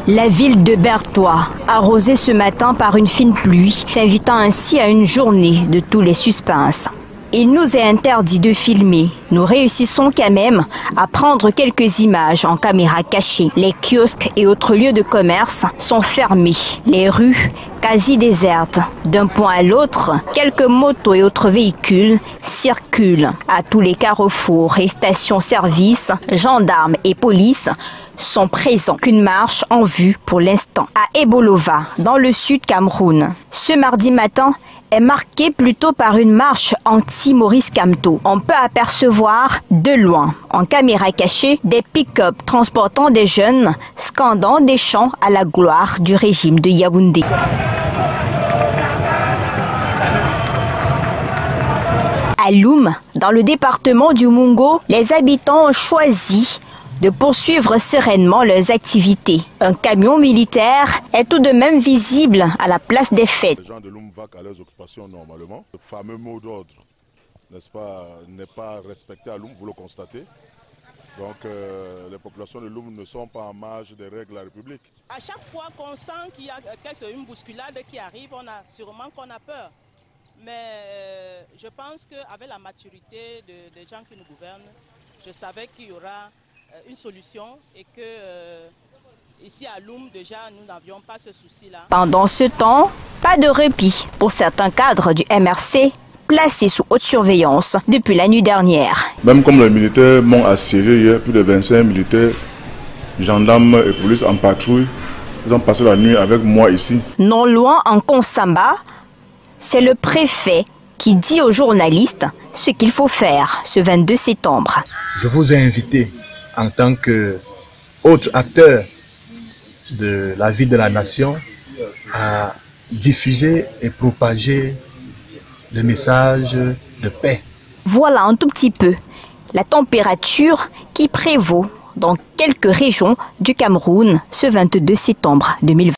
La ville de Bertoua, arrosée ce matin par une fine pluie, s'invitant ainsi à une journée de tous les suspens. Il nous est interdit de filmer. Nous réussissons quand même à prendre quelques images en caméra cachée. Les kiosques et autres lieux de commerce sont fermés. Les rues quasi désertes. D'un point à l'autre, quelques motos et autres véhicules circulent. À tous les carrefours et stations-service, gendarmes et police sont présents. Qu'une marche en vue pour l'instant. À Ebolova, dans le sud Cameroun. Ce mardi matin est marqué plutôt par une marche anti-Maurice Kamto. On peut apercevoir de loin, en caméra cachée, des pick-up transportant des jeunes scandant des chants à la gloire du régime de Yaoundé. À Loum, dans le département du Mungo, les habitants ont choisi de poursuivre sereinement leurs activités. Un camion militaire est tout de même visible à la place des fêtes. Les gens de Loum vaquent à leurs occupations normalement. Le fameux mot d'ordre, n'est-ce pas, n'est pas respecté à Loum, vous le constatez. Donc les populations de Loum ne sont pas en marge des règles de la République. À chaque fois qu'on sent qu'il y a une bousculade qui arrive, on a sûrement qu'on a peur. Mais je pense qu'avec la maturité des gens qui nous gouvernent, je savais qu'il y aura une solution et que ici à Loum déjà nous n'avions pas ce souci-là. Pendant ce temps, pas de répit pour certains cadres du MRC placés sous haute surveillance depuis la nuit dernière. Même comme les militaires m'ont assiégé hier, plus de 25 militaires, gendarmes et police en patrouille, ils ont passé la nuit avec moi ici. Non loin en Konsamba, c'est le préfet qui dit aux journalistes ce qu'il faut faire ce 22 septembre. Je vous ai invité en tant qu'autre acteur de la vie de la nation à diffuser et propager le message de paix. Voilà un tout petit peu la température qui prévaut dans quelques régions du Cameroun ce 22 septembre 2020.